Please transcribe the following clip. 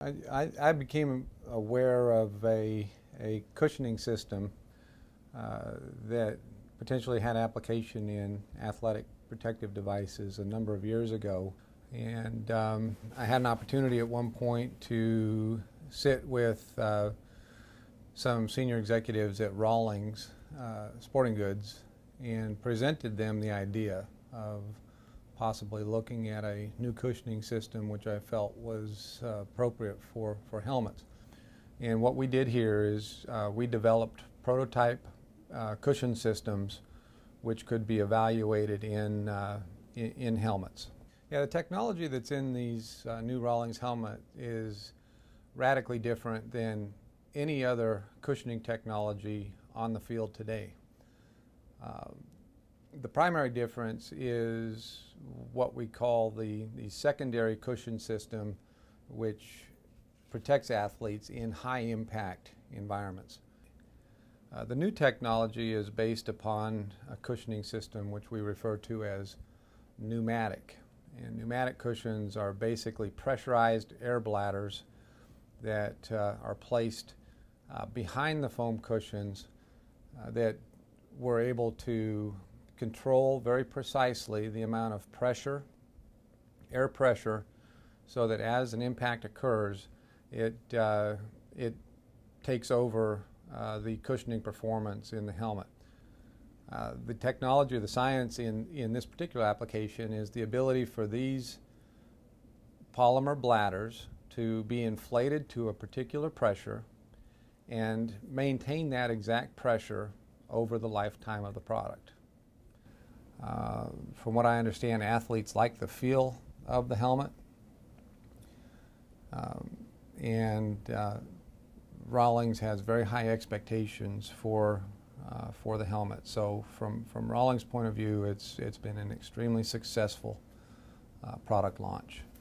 I became aware of a cushioning system that potentially had application in athletic protective devices a number of years ago. And I had an opportunity at one point to sit with some senior executives at Rawlings Sporting Goods and presented them the idea of possibly looking at a new cushioning system which I felt was appropriate for helmets. And what we did here is we developed prototype cushion systems which could be evaluated in helmets. Yeah, the technology that's in these new Rawlings helmet is radically different than any other cushioning technology on the field today. The primary difference is what we call the secondary cushion system, which protects athletes in high impact environments. The new technology is based upon a cushioning system which we refer to as pneumatic. And pneumatic cushions are basically pressurized air bladders that are placed behind the foam cushions that we're able to control very precisely the amount of pressure, air pressure, so that as an impact occurs, it takes over the cushioning performance in the helmet. The technology or the science in this particular application is the ability for these polymer bladders to be inflated to a particular pressure and maintain that exact pressure over the lifetime of the product. From what I understand, athletes like the feel of the helmet, and Rawlings has very high expectations for the helmet. So from Rawlings' point of view, it's been an extremely successful product launch.